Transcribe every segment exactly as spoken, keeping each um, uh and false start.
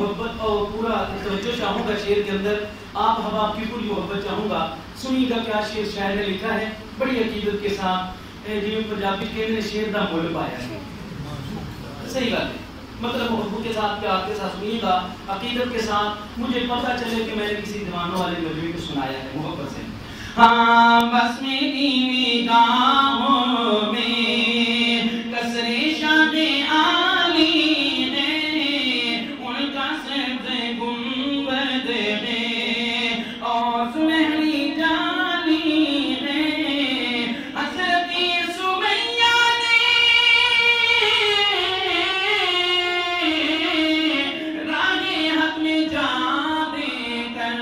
محبت اور پورا توجہ چاہوں گا شعر کے اندر، آپ حباب کی پوری محبت چاہوں گا. سنیے گا کیا شعر شاعر نے لکھا ہے بڑی عقیدت کے ساتھ. جی پنجابی کہتے ہیں شعر دا مول پایا ہے. صحیح بات ہے، مطلب محبت کے ساتھ پیار کے ساتھ سنیے گا، عقیدت کے ساتھ. مجھے پتہ چلے کہ میں نے کسی دیوانوں والے مجموعے کو سنایا ہے محبت سے. ہاں بس میری نگاہوں میں کسرے شاہ عالی ہے، ان کا سبز گنبد ہے اور سنہری جالی ہے. حضرت سمیہ نے راہ حق میں جا دے کر،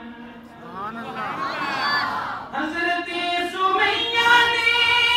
حضرت سمیہ نے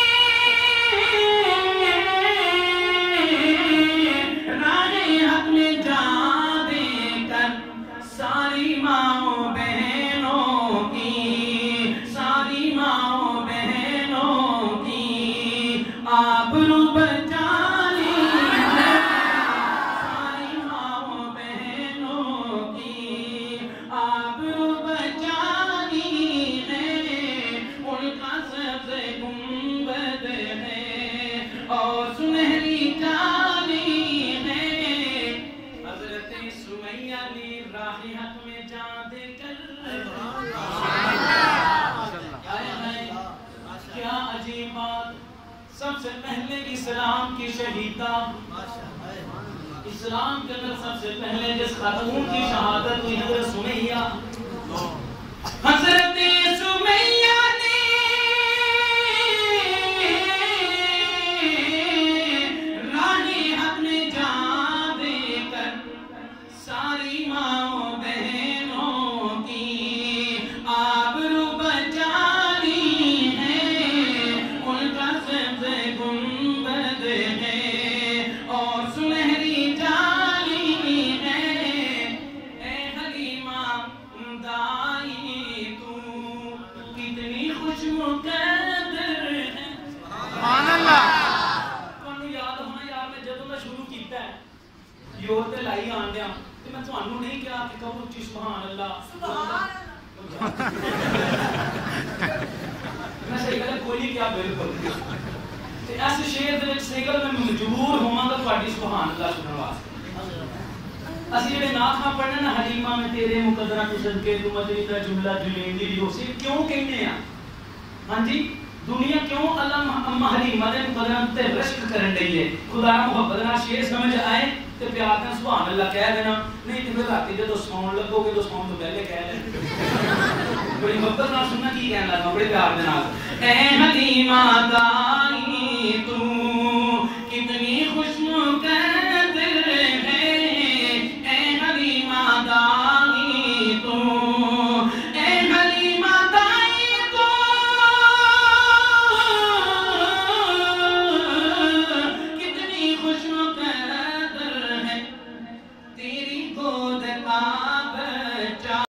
راہ حق میں جا دے کر ساری ماؤں بہنوں کی، ساری ماؤں بہنوں کی آبرو بچا لی ہے. ساری ماؤں بہنوں کی آبرو بچا لی ہے، ان کا سبز گنبد ہے اور سنہری جالی ہے. حضرت سمیہ نے راہ حق میں جا دے کر، کیا عجیب بات. سب سے پہلے اسلام کی شہیدہ، اسلام کے اندر سب سے پہلے جس خاتون کی شہادت ہوئی حضرت سمیہ. حضرت سمیہ نے راہ حق میں جا دے کر ساری ماؤں بہنوں کی آبرو بچا لی ہے، ان کا سبز گنبد ہے اور سنہری جالی ہے. اے حلیمہ دائی تو کتنی خوش مقدر ہے. سبحان اللہ. تمہیں یاد ہونا یار میں جدوں میں شروع کیتا ہے یور تے لائی آن دیا تے میں تمہانوں نہیں کہا کہ کہو اچھی سبحان اللہ. میں صحیح کہا کوئی نہیں کیا بالکل. تے اس شعر دے وچ صحیح کہا میں مجبور ہوواں گا تہاڈی سبحان اللہ سنن واسطے. اسی جڑے نعت ہاں پڑھنے نا حلیمہ میں تیرے مقدرہ تو صدقے تو مدنی کا جملہ جلیندی بھی ہو سی کیوں کہنے ہیں؟ ہاں جی دنیا کیوں اللہ اما حلیمہ دے مقدرہ تے رشک کرن رہی ہے. خدا محبت نال شعر سمجھ آئے تے پیار نال سبحان اللہ کہہ دینا، نہیں تے پھر راتی جدوں سون لگو گے تو سون تو پہلے کہہ لیں. بڑی محبت نال سننا کی کہنا لگا بڑے پیار دے نال. اے